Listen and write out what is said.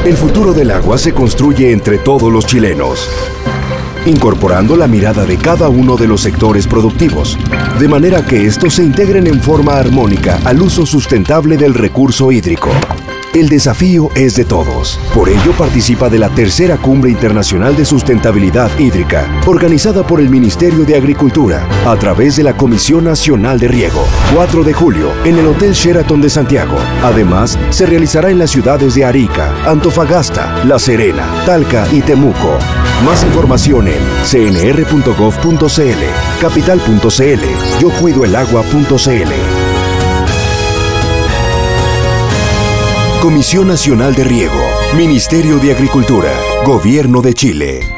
El futuro del agua se construye entre todos los chilenos, incorporando la mirada de cada uno de los sectores productivos, de manera que estos se integren en forma armónica al uso sustentable del recurso hídrico. El desafío es de todos. Por ello participa de la tercera Cumbre Internacional de Sustentabilidad Hídrica, organizada por el Ministerio de Agricultura, a través de la Comisión Nacional de Riego. 4 de julio, en el Hotel Sheraton de Santiago. Además, se realizará en las ciudades de Arica, Antofagasta, La Serena, Talca y Temuco. Más información en cnr.gov.cl, capital.cl, yocuidoelagua.cl. Comisión Nacional de Riego, Ministerio de Agricultura, Gobierno de Chile.